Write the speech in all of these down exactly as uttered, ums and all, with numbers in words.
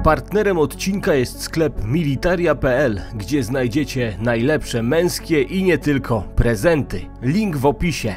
Partnerem odcinka jest sklep militaria kropka pe el, gdzie znajdziecie najlepsze męskie i nie tylko prezenty. Link w opisie.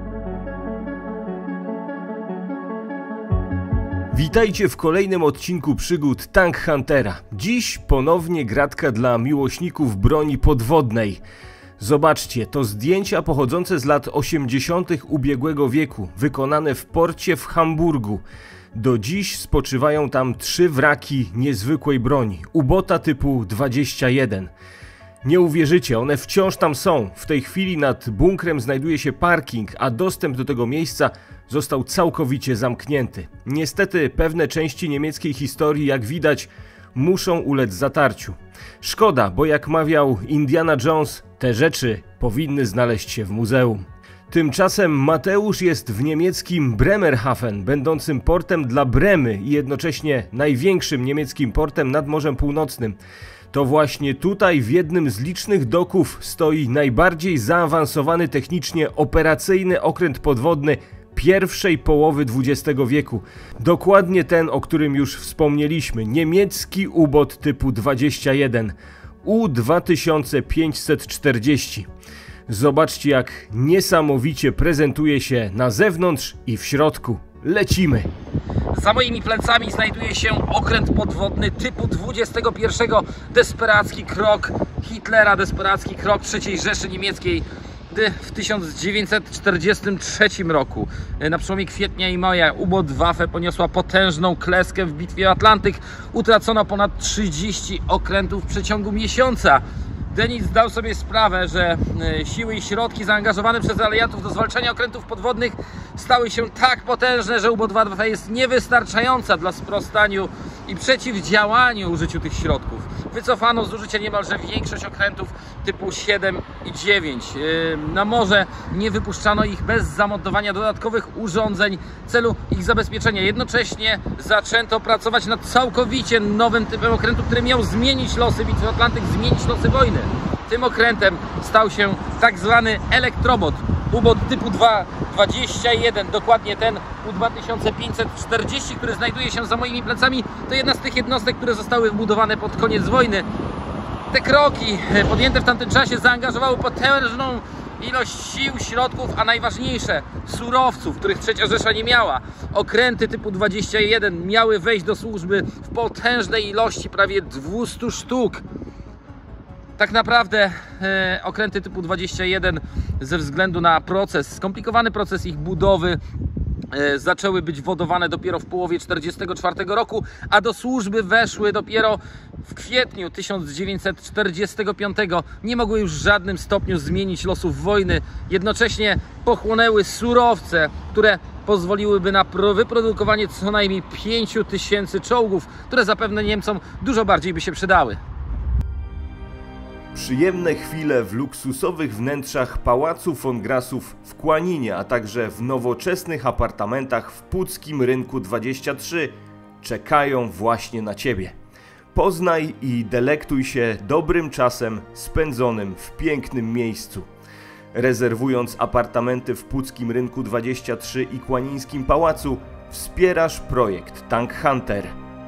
Witajcie w kolejnym odcinku przygód Tank Huntera. Dziś ponownie gratka dla miłośników broni podwodnej. Zobaczcie, to zdjęcia pochodzące z lat osiemdziesiątych ubiegłego wieku, wykonane w porcie w Hamburgu. Do dziś spoczywają tam trzy wraki niezwykłej broni, ubota typu dwadzieścia jeden. Nie uwierzycie, one wciąż tam są. W tej chwili nad bunkrem znajduje się parking, a dostęp do tego miejsca został całkowicie zamknięty. Niestety pewne części niemieckiej historii, jak widać, muszą ulec zatarciu. Szkoda, bo jak mawiał Indiana Jones, te rzeczy powinny znaleźć się w muzeum. Tymczasem Mateusz jest w niemieckim Bremerhaven, będącym portem dla Bremy i jednocześnie największym niemieckim portem nad Morzem Północnym. To właśnie tutaj w jednym z licznych doków stoi najbardziej zaawansowany technicznie operacyjny okręt podwodny pierwszej połowy dwudziestego wieku. Dokładnie ten, o którym już wspomnieliśmy, niemiecki ubot typu dwadzieścia jeden, U dwa tysiące pięćset czterdzieści. Zobaczcie, jak niesamowicie prezentuje się na zewnątrz i w środku. Lecimy! Za moimi plecami znajduje się okręt podwodny typu dwudziestego pierwszego. Desperacki krok Hitlera, desperacki krok trzeciej Rzeszy Niemieckiej, gdy w tysiąc dziewięćset czterdziestym trzecim roku na przełomie kwietnia i maja ubot Waffe poniosła potężną klęskę w bitwie o Atlantyk. Utracono ponad trzydzieści okrętów w przeciągu miesiąca. Dönitz zdał sobie sprawę, że siły i środki zaangażowane przez aliantów do zwalczania okrętów podwodnych stały się tak potężne, że ubot Waffe jest niewystarczająca dla sprostaniu i przeciwdziałaniu użyciu tych środków. Wycofano z użycia niemalże większość okrętów typu siedem i dziewięć. Na morze nie wypuszczano ich bez zamontowania dodatkowych urządzeń w celu ich zabezpieczenia. Jednocześnie zaczęto pracować nad całkowicie nowym typem okrętu, który miał zmienić losy bitwy o Atlantyk, zmienić losy wojny. Tym okrętem stał się tak zwany elektrobot, ubot typu dwadzieścia jeden, dokładnie ten U dwa tysiące pięćset czterdzieści, który znajduje się za moimi plecami. To jedna z tych jednostek, które zostały wbudowane pod koniec wojny. Te kroki podjęte w tamtym czasie zaangażowały potężną ilość sił, środków, a najważniejsze surowców, których trzecia Rzesza nie miała. Okręty typu dwadzieścia jeden miały wejść do służby w potężnej ilości, prawie dwieście sztuk. Tak naprawdę e, okręty typu dwadzieścia jeden ze względu na proces, skomplikowany proces ich budowy, e, zaczęły być wodowane dopiero w połowie tysiąc dziewięćset czterdziestego czwartego roku, a do służby weszły dopiero w kwietniu tysiąc dziewięćset czterdziestego piątego. Nie mogły już w żadnym stopniu zmienić losów wojny. Jednocześnie pochłonęły surowce, które pozwoliłyby na wyprodukowanie co najmniej pięciu tysięcy czołgów, które zapewne Niemcom dużo bardziej by się przydały. Przyjemne chwile w luksusowych wnętrzach Pałacu von Grassów w Kłaninie, a także w nowoczesnych apartamentach w Puckim Rynku dwadzieścia trzy czekają właśnie na Ciebie. Poznaj i delektuj się dobrym czasem spędzonym w pięknym miejscu. Rezerwując apartamenty w Puckim Rynku dwadzieścia trzy i Kłanińskim Pałacu, wspierasz projekt Tank Hunter.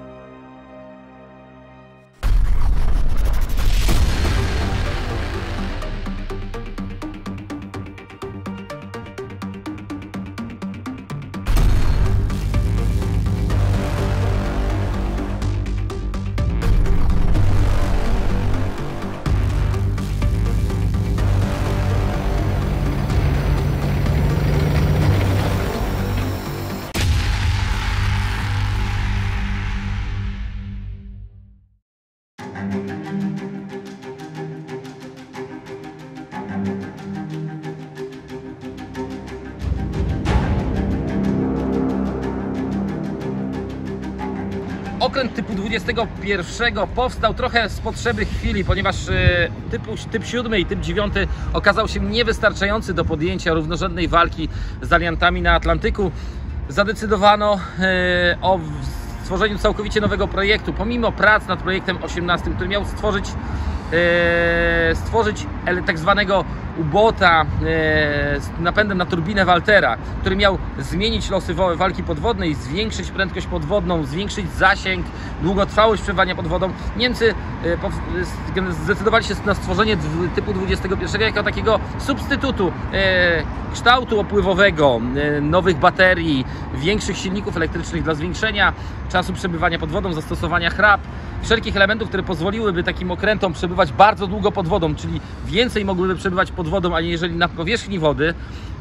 Okręt typu dwudziestego pierwszego powstał trochę z potrzeby chwili, ponieważ typu, typ siódmy i typ dziewiąty okazał się niewystarczający do podjęcia równorzędnej walki z aliantami na Atlantyku. Zadecydowano o stworzeniu całkowicie nowego projektu, pomimo prac nad projektem osiemnastym, który miał stworzyć, stworzyć tak zwanego ubota z napędem na turbinę Waltera, który miał zmienić losy walki podwodnej, zwiększyć prędkość podwodną, zwiększyć zasięg, długotrwałość przebywania pod wodą. Niemcy zdecydowali się na stworzenie typu dwudziestego pierwszego jako takiego substytutu kształtu opływowego, nowych baterii, większych silników elektrycznych dla zwiększenia czasu przebywania pod wodą, zastosowania chrap, wszelkich elementów, które pozwoliłyby takim okrętom przebywać bardzo długo pod wodą, czyli więcej mogłyby przebywać pod wodą, aniżeli na powierzchni wody.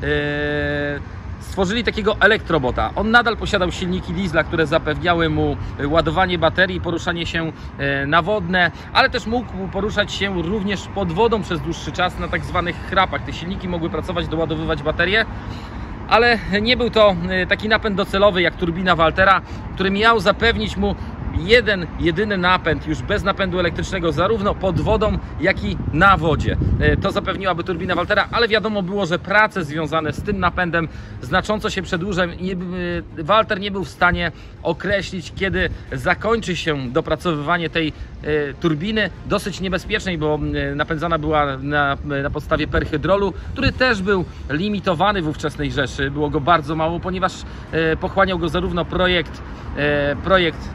Stworzyli takiego elektrobota. On nadal posiadał silniki diesla, które zapewniały mu ładowanie baterii i poruszanie się nawodne, ale też mógł poruszać się również pod wodą przez dłuższy czas na tak zwanych chrapach. Te silniki mogły pracować, doładowywać baterie, ale nie był to taki napęd docelowy jak turbina Waltera, który miał zapewnić mu jeden, jedyny napęd już bez napędu elektrycznego zarówno pod wodą, jak i na wodzie. To zapewniłaby turbina Waltera, ale wiadomo było, że prace związane z tym napędem znacząco się przedłużają i Walter nie był w stanie określić, kiedy zakończy się dopracowywanie tej turbiny, dosyć niebezpiecznej, bo napędzana była na, na podstawie perhydrolu, który też był limitowany w ówczesnej Rzeszy. Było go bardzo mało, ponieważ pochłaniał go zarówno projekt, projekt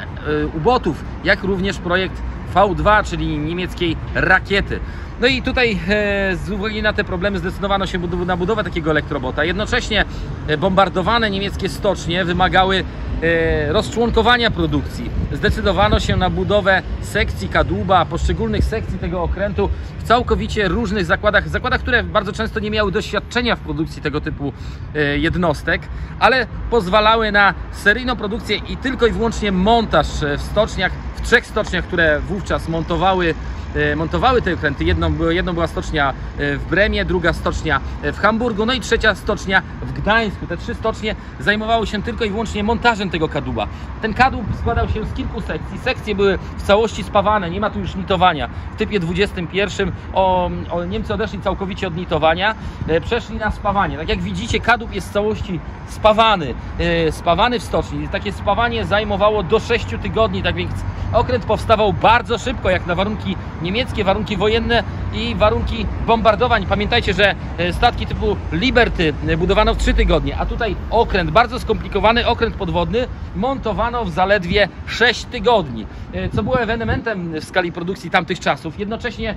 ubotów, jak również projekt V dwa, czyli niemieckiej rakiety. No i tutaj z uwagi na te problemy zdecydowano się na budowę takiego elektrobota. Jednocześnie bombardowane niemieckie stocznie wymagały rozczłonkowania produkcji. Zdecydowano się na budowę sekcji kadłuba, poszczególnych sekcji tego okrętu w całkowicie różnych zakładach, zakładach, które bardzo często nie miały doświadczenia w produkcji tego typu jednostek, ale pozwalały na seryjną produkcję i tylko i wyłącznie montaż w stoczniach, w trzech stoczniach, które wówczas montowały montowały te okręty. Jedną, jedną była stocznia w Bremie, druga stocznia w Hamburgu, no i trzecia stocznia w Gdańsku. Te trzy stocznie zajmowały się tylko i wyłącznie montażem tego kadłuba. Ten kadłub składał się z kilku sekcji. Sekcje były w całości spawane, nie ma tu już nitowania. W typie dwudziestym pierwszym o, o, Niemcy odeszli całkowicie od nitowania, e, przeszli na spawanie. Tak jak widzicie, kadłub jest w całości spawany, e, spawany w stoczni. Takie spawanie zajmowało do sześciu tygodni, tak więc okręt powstawał bardzo szybko, jak na warunki niemieckie, warunki wojenne i warunki bombardowań. Pamiętajcie, że statki typu Liberty budowano w trzy tygodnie, a tutaj okręt, bardzo skomplikowany okręt podwodny, montowano w zaledwie sześć tygodni, co było ewenementem w skali produkcji tamtych czasów. Jednocześnie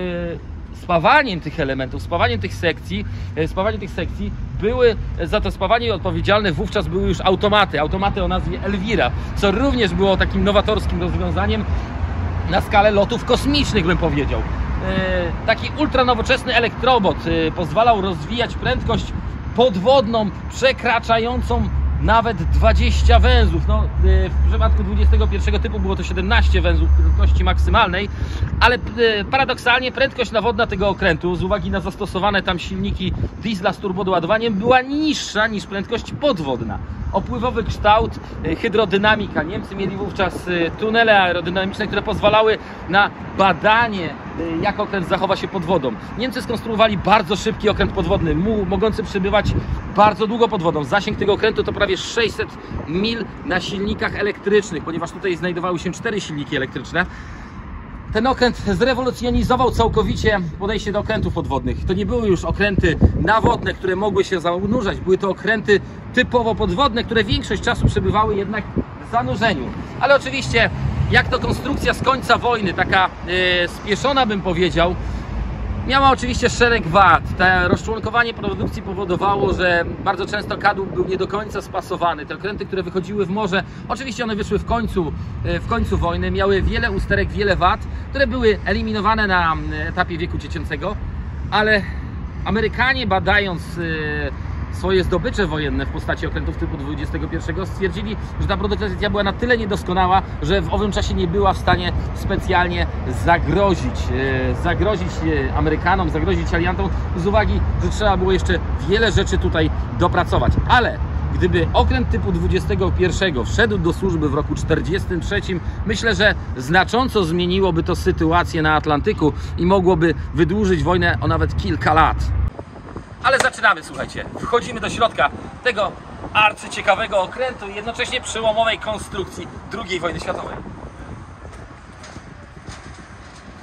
spawaniem tych elementów, spawaniem tych sekcji, spawaniem tych sekcji były, za to spawanie odpowiedzialne wówczas były już automaty, automaty o nazwie Elvira, co również było takim nowatorskim rozwiązaniem na skalę lotów kosmicznych, bym powiedział. Taki ultranowoczesny elektrobot pozwalał rozwijać prędkość podwodną przekraczającą nawet dwadzieścia węzłów. No, w przypadku dwudziestego pierwszego typu było to siedemnaście węzłów prędkości maksymalnej, ale paradoksalnie prędkość nawodna tego okrętu z uwagi na zastosowane tam silniki diesla z turbodoładowaniem była niższa niż prędkość podwodna. Opływowy kształt, hydrodynamika. Niemcy mieli wówczas tunele aerodynamiczne, które pozwalały na badanie, jak okręt zachowa się pod wodą. Niemcy skonstruowali bardzo szybki okręt podwodny, mogący przebywać bardzo długo pod wodą. Zasięg tego okrętu to prawie sześćset mil na silnikach elektrycznych, ponieważ tutaj znajdowały się cztery silniki elektryczne. Ten okręt zrewolucjonizował całkowicie podejście do okrętów podwodnych. To nie były już okręty nawodne, które mogły się zanurzać. Były to okręty typowo podwodne, które większość czasu przebywały jednak w zanurzeniu. Ale oczywiście, jak to konstrukcja z końca wojny, taka yy, spieszona, bym powiedział, miała oczywiście szereg wad. To rozczłonkowanie produkcji powodowało, że bardzo często kadłub był nie do końca spasowany. Te okręty, które wychodziły w morze, oczywiście one wyszły w końcu, w końcu wojny, miały wiele usterek, wiele wad, które były eliminowane na etapie wieku dziecięcego, ale Amerykanie, badając swoje zdobycze wojenne w postaci okrętów typu dwudziestego pierwszego, stwierdzili, że ta produkcja była na tyle niedoskonała, że w owym czasie nie była w stanie specjalnie zagrozić, zagrozić Amerykanom, zagrozić aliantom, z uwagi, że trzeba było jeszcze wiele rzeczy tutaj dopracować. Ale gdyby okręt typu dwudziestego pierwszego wszedł do służby w roku czterdziestym trzecim, myślę, że znacząco zmieniłoby to sytuację na Atlantyku i mogłoby wydłużyć wojnę o nawet kilka lat. Ale zaczynamy, słuchajcie. Wchodzimy do środka tego arcyciekawego okrętu i jednocześnie przełomowej konstrukcji drugiej wojny światowej.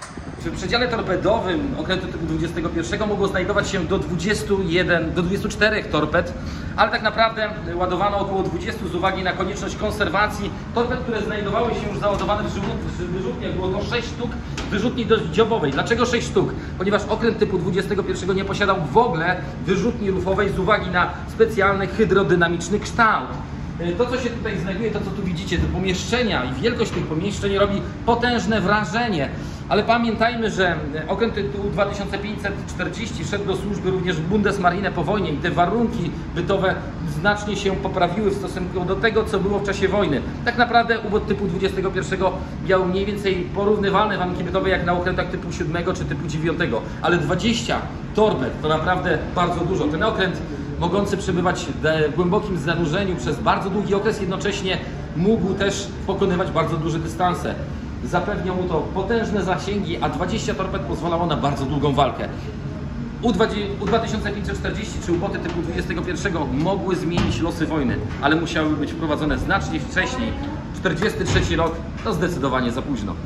W przedziale torpedowym okrętu typu dwudziestego pierwszego mogło znajdować się do dwudziestu jeden, do dwudziestu czterech torped, ale tak naprawdę ładowano około dwudziestu z uwagi na konieczność konserwacji torped, które znajdowały się już załadowane w wyrzutniach. Było to sześć sztuk wyrzutni dziobowej. Dlaczego sześć sztuk? Ponieważ okręt typu dwudziestego pierwszego nie posiadał w ogóle wyrzutni rufowej z uwagi na specjalny hydrodynamiczny kształt. To, co się tutaj znajduje, to co tu widzicie, te pomieszczenia i wielkość tych pomieszczeń robi potężne wrażenie. Ale pamiętajmy, że okręt tytułu dwa tysiące pięćset czterdzieści szedł do służby również w Bundesmarine po wojnie i te warunki bytowe znacznie się poprawiły w stosunku do tego, co było w czasie wojny. Tak naprawdę U B O T typu dwudziestego pierwszego miał mniej więcej porównywalne warunki bytowe jak na okrętach typu siódmego czy typu dziewiątego, ale dwadzieścia torped to naprawdę bardzo dużo. Ten okręt, mogący przebywać w głębokim zanurzeniu przez bardzo długi okres, jednocześnie mógł też pokonywać bardzo duże dystanse. Zapewniał mu to potężne zasięgi, a dwadzieścia torped pozwalało na bardzo długą walkę. U dwa tysiące pięćset czterdzieści czy U B O Ty typu dwudziestego pierwszego mogły zmienić losy wojny, ale musiały być wprowadzone znacznie wcześniej. czterdziesty trzeci rok to zdecydowanie za późno.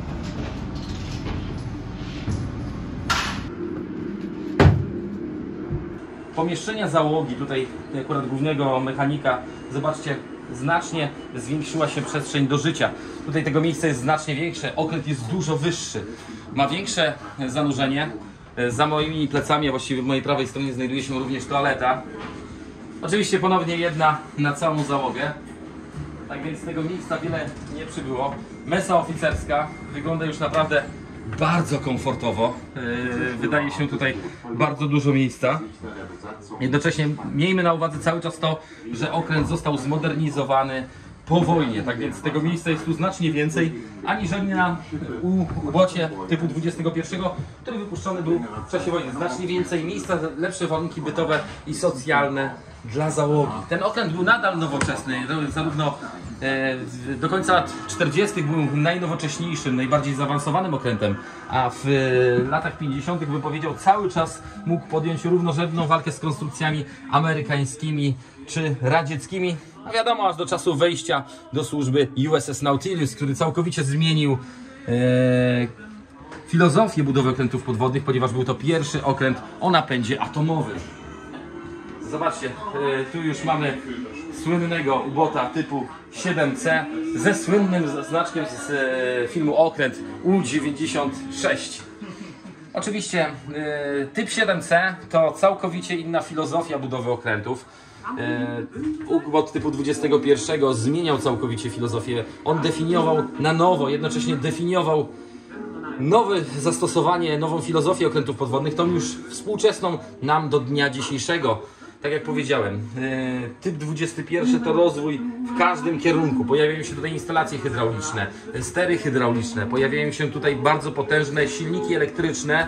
Pomieszczenia załogi, tutaj akurat głównego mechanika, zobaczcie, znacznie zwiększyła się przestrzeń do życia. Tutaj tego miejsca jest znacznie większe, okręt jest dużo wyższy, ma większe zanurzenie. Za moimi plecami, a właściwie w mojej prawej stronie znajduje się również toaleta. Oczywiście ponownie jedna na całą załogę. Tak więc tego miejsca wiele nie przybyło. Mesa oficerska wygląda już naprawdę bardzo komfortowo. Wydaje się tutaj bardzo dużo miejsca. Jednocześnie miejmy na uwadze cały czas to, że okręt został zmodernizowany po wojnie, tak więc tego miejsca jest tu znacznie więcej aniżeli na U B O Cie typu dwudziestego pierwszego, który wypuszczony był w czasie wojny. Znacznie więcej miejsca, lepsze warunki bytowe i socjalne dla załogi. Ten okręt był nadal nowoczesny, zarówno e, do końca lat czterdziestych był najnowocześniejszym, najbardziej zaawansowanym okrętem, a w e, latach pięćdziesiątych bym powiedział, cały czas mógł podjąć równorzędną walkę z konstrukcjami amerykańskimi czy radzieckimi. A wiadomo, aż do czasu wejścia do służby U S S Nautilus, który całkowicie zmienił e, filozofię budowy okrętów podwodnych, ponieważ był to pierwszy okręt o napędzie atomowym. Zobaczcie, e, tu już mamy słynnego U B O T-a typu siedem C ze słynnym znaczkiem z e, filmu Okręt U dziewięćdziesiąt sześć. Oczywiście e, typ siedem C to całkowicie inna filozofia budowy okrętów. U B O T typu dwudziestego pierwszego zmieniał całkowicie filozofię. On definiował na nowo, jednocześnie definiował nowe zastosowanie, nową filozofię okrętów podwodnych, tą już współczesną nam do dnia dzisiejszego. Tak jak powiedziałem, typ dwudziesty pierwszy to rozwój w każdym kierunku. Pojawiają się tutaj instalacje hydrauliczne, stery hydrauliczne, pojawiają się tutaj bardzo potężne silniki elektryczne.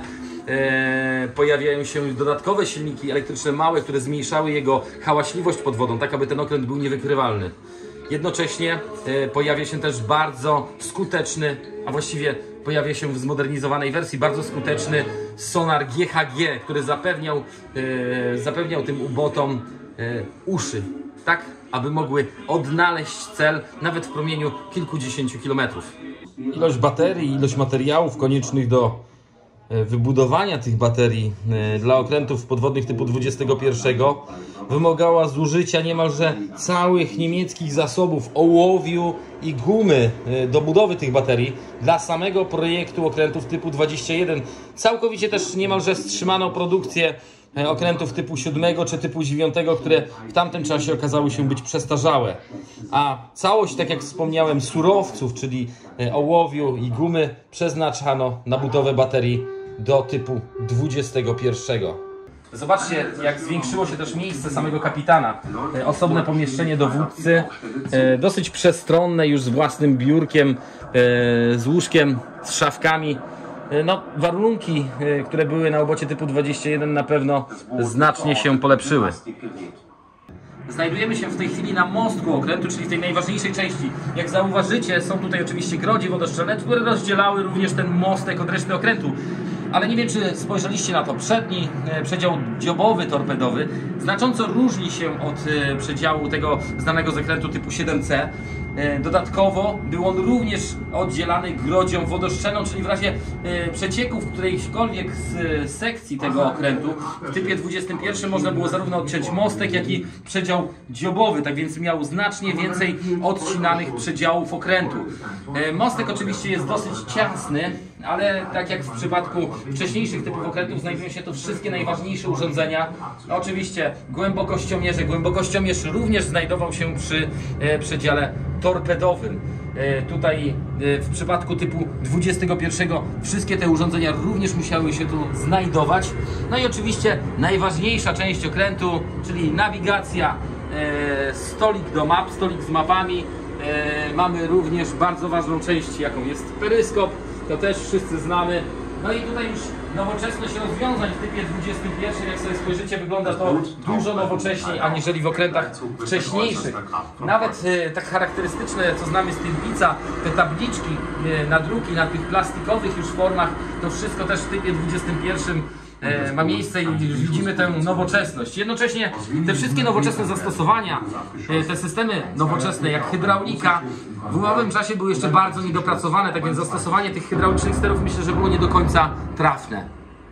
E, pojawiają się dodatkowe silniki elektryczne małe, które zmniejszały jego hałaśliwość pod wodą, tak aby ten okręt był niewykrywalny. Jednocześnie e, pojawia się też bardzo skuteczny, a właściwie pojawia się w zmodernizowanej wersji bardzo skuteczny sonar G H G, który zapewniał, e, zapewniał tym U B O Tom e, uszy, tak aby mogły odnaleźć cel nawet w promieniu kilkudziesięciu kilometrów. Ilość baterii, ilość materiałów koniecznych do wybudowania tych baterii dla okrętów podwodnych typu dwudziestego pierwszego wymagała zużycia niemalże całych niemieckich zasobów ołowiu i gumy do budowy tych baterii. Dla samego projektu okrętów typu dwadzieścia jeden całkowicie też niemalże wstrzymano produkcję okrętów typu siódmego czy typu dziewiątego, które w tamtym czasie okazały się być przestarzałe. A całość, tak jak wspomniałem, surowców, czyli ołowiu i gumy, przeznaczano na budowę baterii do typu dwudziestego pierwszego. Zobaczcie, jak zwiększyło się też miejsce samego kapitana. Osobne pomieszczenie dowódcy, dosyć przestronne, już z własnym biurkiem, z łóżkiem, z szafkami. No, warunki, które były na U B O Cie typu dwadzieścia jeden, na pewno znacznie się polepszyły. Znajdujemy się w tej chwili na mostku okrętu, czyli w tej najważniejszej części. Jak zauważycie, są tutaj oczywiście grodzie wodoszczelne, które rozdzielały również ten mostek od reszty okrętu. Ale nie wiem, czy spojrzeliście na to. Przedni przedział dziobowy torpedowy znacząco różni się od przedziału tego znanego z okrętu typu siedem C. Dodatkowo był on również oddzielany grodzią wodoszczelną, czyli w razie przecieków którejśkolwiek z sekcji tego okrętu w typie dwudziestym pierwszym można było zarówno odciąć mostek, jak i przedział dziobowy, tak więc miał znacznie więcej odcinanych przedziałów okrętu. Mostek oczywiście jest dosyć ciasny, ale tak jak w przypadku wcześniejszych typów okrętów znajdują się tu wszystkie najważniejsze urządzenia. Oczywiście głębokościomierze. Głębokościomierz również znajdował się przy e, przedziale torpedowym. E, tutaj e, w przypadku typu dwudziestego pierwszego wszystkie te urządzenia również musiały się tu znajdować. No i oczywiście najważniejsza część okrętu, czyli nawigacja, e, stolik do map, stolik z mapami. E, mamy również bardzo ważną część, jaką jest peryskop. To też wszyscy znamy. No i tutaj już nowoczesność rozwiązań w typie dwudziestym pierwszym, jak sobie spojrzycie, wygląda to dużo nowocześniej aniżeli w okrętach wcześniejszych. Nawet e, tak charakterystyczne, co znamy z Tirpitza, te tabliczki, e, nadruki na tych plastikowych już formach, to wszystko też w typie dwudziestym pierwszym e, ma miejsce i już widzimy tę nowoczesność. Jednocześnie te wszystkie nowoczesne zastosowania, e, te systemy nowoczesne jak hydraulika, w owym czasie były jeszcze bardzo niedopracowane, tak więc zastosowanie tych hydraulicznych sterów myślę, że było nie do końca trafne.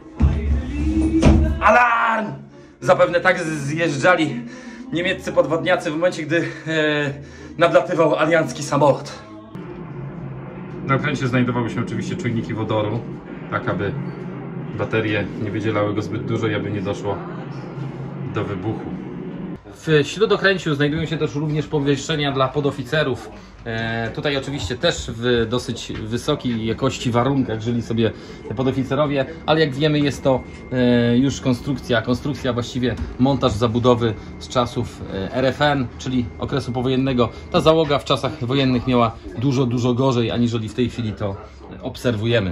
Alarm! Zapewne tak zjeżdżali niemieccy podwodniacy w momencie, gdy e, nadlatywał aliancki samolot. Na okręcie znajdowały się oczywiście czujniki wodoru, tak aby baterie nie wydzielały go zbyt dużo i aby nie doszło do wybuchu. W śródokręciu znajdują się też również pomieszczenia dla podoficerów. E, tutaj oczywiście też w dosyć wysokiej jakości warunkach żyli sobie podoficerowie, ale jak wiemy jest to e, już konstrukcja, konstrukcja właściwie montaż zabudowy z czasów e, R F N, czyli okresu powojennego. Ta załoga w czasach wojennych miała dużo, dużo gorzej, aniżeli w tej chwili to obserwujemy.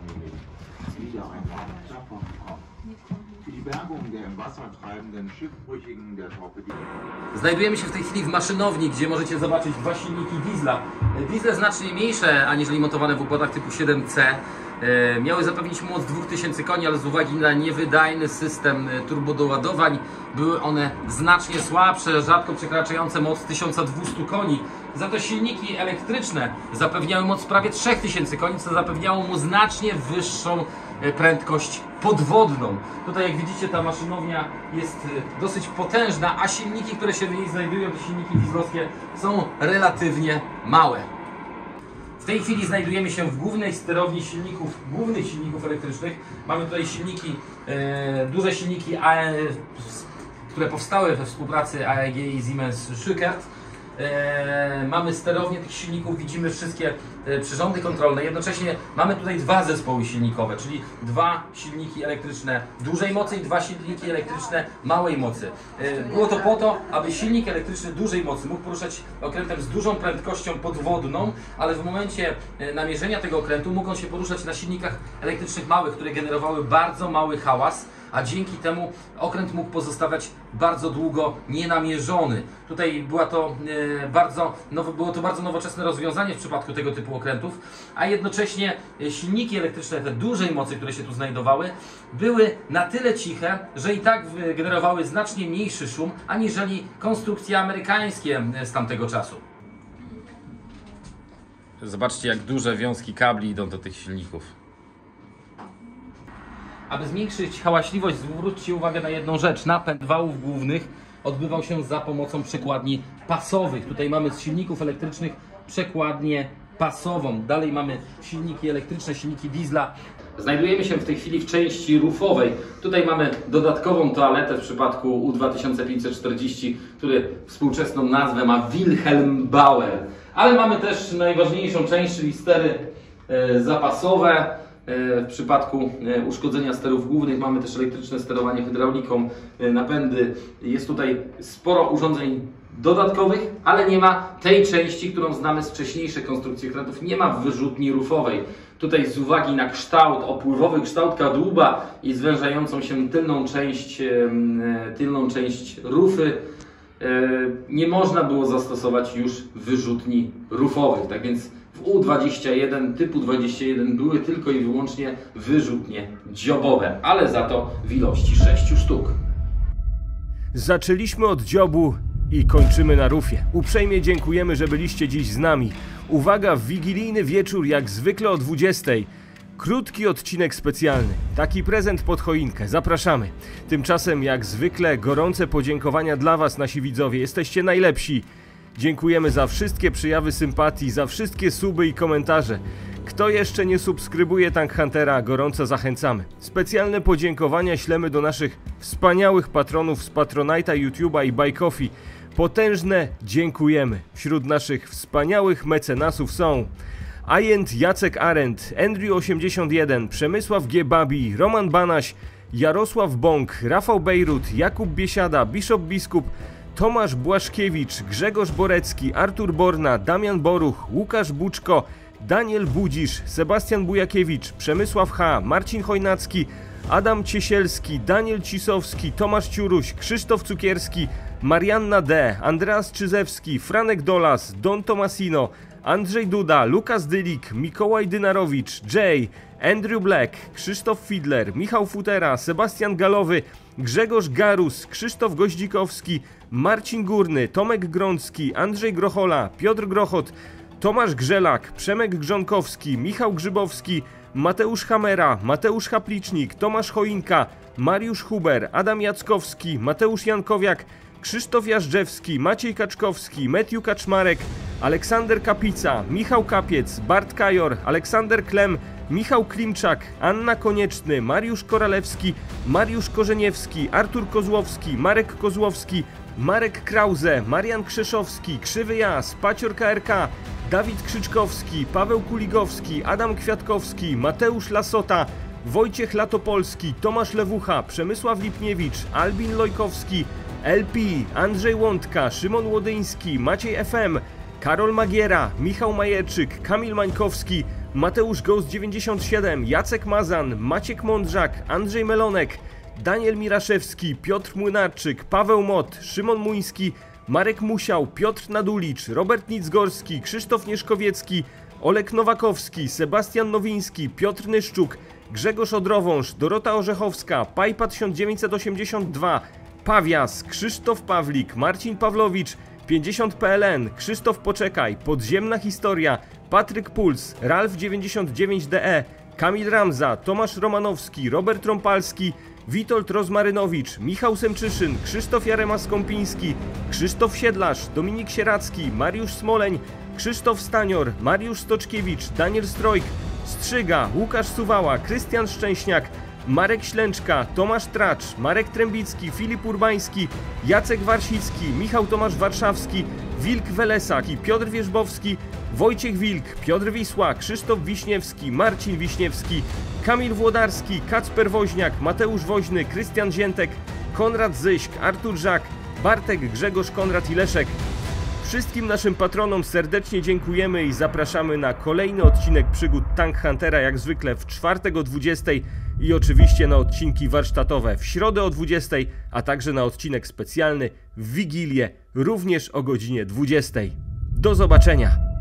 Znajdujemy się w tej chwili w maszynowni, gdzie możecie zobaczyć dwa silniki diesla. Diesle znacznie mniejsze aniżeli montowane w układach typu siedem C. Miały zapewnić moc dwa tysiące koni, ale z uwagi na niewydajny system turbodoładowań były one znacznie słabsze, rzadko przekraczające moc tysiąc dwieście koni. Za to silniki elektryczne zapewniały moc prawie trzy tysiące koni, co zapewniało mu znacznie wyższą prędkość podwodną. Tutaj jak widzicie ta maszynownia jest dosyć potężna, a silniki, które się w niej znajdują, te silniki dieslowskie, są relatywnie małe. W tej chwili znajdujemy się w głównej sterowni silników, głównych silników elektrycznych. Mamy tutaj silniki, e, duże silniki, A E, które powstały we współpracy A E G i Siemens Schückert. E, mamy sterownię tych silników, widzimy wszystkie e, przyrządy kontrolne. Jednocześnie mamy tutaj dwa zespoły silnikowe, czyli dwa silniki elektryczne dużej mocy i dwa silniki elektryczne małej mocy. E, było to po to, aby silnik elektryczny dużej mocy mógł poruszać okrętem z dużą prędkością podwodną, ale w momencie e, namierzenia tego okrętu mógł on się poruszać na silnikach elektrycznych małych, które generowały bardzo mały hałas, a dzięki temu okręt mógł pozostawać bardzo długo nienamierzony. Tutaj była to, e, bardzo, nowo, było to bardzo nowoczesne rozwiązanie w przypadku tego typu okrętów, a jednocześnie silniki elektryczne, te dużej mocy, które się tu znajdowały, były na tyle ciche, że i tak generowały znacznie mniejszy szum, aniżeli konstrukcje amerykańskie z tamtego czasu. Zobaczcie, jak duże wiązki kabli idą do tych silników. Aby zwiększyć hałaśliwość, zwróćcie uwagę na jedną rzecz. Napęd wałów głównych odbywał się za pomocą przekładni pasowych. Tutaj mamy z silników elektrycznych przekładnię pasową. Dalej mamy silniki elektryczne, silniki diesla. Znajdujemy się w tej chwili w części rufowej. Tutaj mamy dodatkową toaletę w przypadku U dwa tysiące pięćset czterdzieści, który współczesną nazwę ma Wilhelm Bauer. Ale mamy też najważniejszą część, czyli stery e, zapasowe. W przypadku uszkodzenia sterów głównych mamy też elektryczne sterowanie hydrauliką, napędy. Jest tutaj sporo urządzeń dodatkowych, ale nie ma tej części, którą znamy z wcześniejszych konstrukcji okrętów. Nie ma wyrzutni rufowej. Tutaj z uwagi na kształt, opływowy kształt kadłuba i zwężającą się tylną część, tylną część rufy, nie można było zastosować już wyrzutni rufowych. Tak więc w U dwadzieścia jeden, typu dwadzieścia jeden były tylko i wyłącznie wyrzutnie dziobowe, ale za to w ilości sześciu sztuk. Zaczęliśmy od dziobu I kończymy na rufie. Uprzejmie dziękujemy, że byliście dziś z nami. Uwaga, w wigilijny wieczór jak zwykle o dwudziestej. Krótki odcinek specjalny. Taki prezent pod choinkę. Zapraszamy. Tymczasem jak zwykle gorące podziękowania dla was, nasi widzowie. Jesteście najlepsi. Dziękujemy za wszystkie przejawy sympatii, za wszystkie suby i komentarze. Kto jeszcze nie subskrybuje Tank Huntera, gorąco zachęcamy. Specjalne podziękowania ślemy do naszych wspaniałych patronów z Patronite'a, YouTube'a i Buy Coffee. Potężne dziękujemy. Wśród naszych wspaniałych mecenasów są Ajent Jacek Arendt, Andrew osiemdziesiąt jeden, Przemysław G. Babi, Roman Banaś, Jarosław Bąk, Rafał Bejrut, Jakub Biesiada, Bishop Biskup, Tomasz Błaszkiewicz, Grzegorz Borecki, Artur Borna, Damian Boruch, Łukasz Buczko, Daniel Budzisz, Sebastian Bujakiewicz, Przemysław H., Marcin Chojnacki, Adam Ciesielski, Daniel Cisowski, Tomasz Ciuruś, Krzysztof Cukierski, Marianna D., Andreas Czyzewski, Franek Dolas, Don Tomasino, Andrzej Duda, Lukas Dylik, Mikołaj Dynarowicz, Jay, Andrew Black, Krzysztof Fidler, Michał Futera, Sebastian Galowy, Grzegorz Garus, Krzysztof Goździkowski, Marcin Górny, Tomek Grącki, Andrzej Grochola, Piotr Grochot, Tomasz Grzelak, Przemek Grzonkowski, Michał Grzybowski, Mateusz Hamera, Mateusz Haplicznik, Tomasz Choinka, Mariusz Huber, Adam Jackowski, Mateusz Jankowiak, Krzysztof Jażdżewski, Maciej Kaczkowski, Matthew Kaczmarek, Aleksander Kapica, Michał Kapiec, Bart Kajor, Aleksander Klem, Michał Klimczak, Anna Konieczny, Mariusz Koralewski, Mariusz Korzeniewski, Artur Kozłowski, Marek Kozłowski, Marek Krause, Marian Krzeszowski, Krzywy Jas, Pacior K R K, Dawid Krzyczkowski, Paweł Kuligowski, Adam Kwiatkowski, Mateusz Lasota, Wojciech Latopolski, Tomasz Lewucha, Przemysław Lipniewicz, Albin Lojkowski, L P, Andrzej Łądka, Szymon Łodyński, Maciej F M, Karol Magiera, Michał Majerczyk, Kamil Mańkowski, Mateusz Ghost dziewięćdziesiąt siedem, Jacek Mazan, Maciek Mądrzak, Andrzej Melonek, Daniel Miraszewski, Piotr Młynarczyk, Paweł Mot, Szymon Muński, Marek Musiał, Piotr Nadulicz, Robert Nicgorski, Krzysztof Nieszkowiecki, Olek Nowakowski, Sebastian Nowiński, Piotr Nyszczuk, Grzegorz Odrowąż, Dorota Orzechowska, Pajpa tysiąc dziewięćset osiemdziesiąt dwa, Pawias, Krzysztof Pawlik, Marcin Pawlowicz, pięćdziesiąt P L N, Krzysztof Poczekaj, Podziemna Historia, Patryk Puls, Ralf dziewięćdziesiąt dziewięć D E, Kamil Ramza, Tomasz Romanowski, Robert Trąpalski, Witold Rozmarynowicz, Michał Semczyszyn, Krzysztof Jarema-Skąpiński, Krzysztof Siedlarz, Dominik Sieracki, Mariusz Smoleń, Krzysztof Stanior, Mariusz Stoczkiewicz, Daniel Strojk, Strzyga, Łukasz Suwała, Krystian Szczęśniak, Marek Ślęczka, Tomasz Tracz, Marek Trębicki, Filip Urbański, Jacek Warsicki, Michał Tomasz Warszawski, Wilk Welesak i Piotr Wierzbowski, Wojciech Wilk, Piotr Wisła, Krzysztof Wiśniewski, Marcin Wiśniewski, Kamil Włodarski, Kacper Woźniak, Mateusz Woźny, Krystian Ziętek, Konrad Zyśk, Artur Żak, Bartek, Grzegorz, Konrad i Leszek. Wszystkim naszym patronom serdecznie dziękujemy i zapraszamy na kolejny odcinek przygód Tank Huntera, jak zwykle w czwartek o dwudziestej i oczywiście na odcinki warsztatowe w środę o dwudziestej, a także na odcinek specjalny w Wigilię również o godzinie dwudziestej. Do zobaczenia!